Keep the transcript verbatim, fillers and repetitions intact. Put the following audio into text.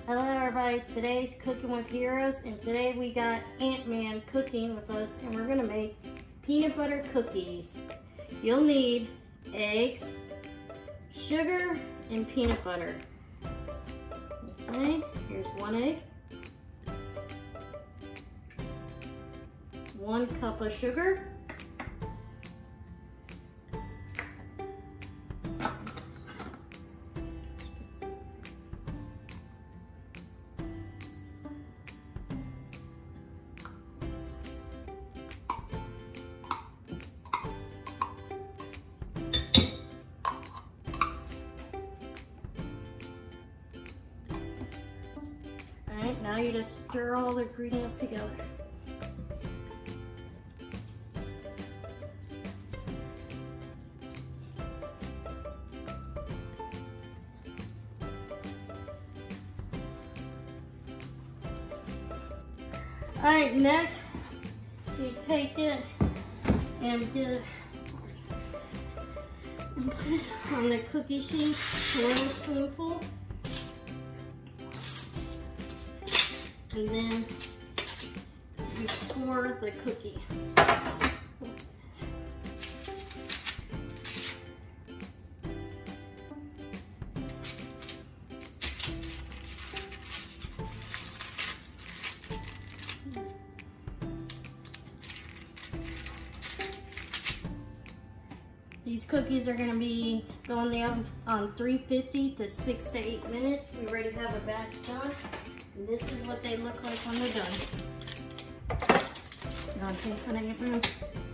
Hello everybody, today's Cooking with Heroes, and today we got Ant-Man cooking with us, and we're gonna make peanut butter cookies. You'll need eggs, sugar, and peanut butter. Okay, here's one egg, one cup of sugar, now you just stir all the ingredients together. Alright, next you take it and get it and put it on the cookie sheet, one spoonful. And then you pour the cookie. These cookies are going to be going in the oven on three fifty to six to eight minutes. We already have a batch done. And this is what they look like when they're done. You want to take an Ant-Man?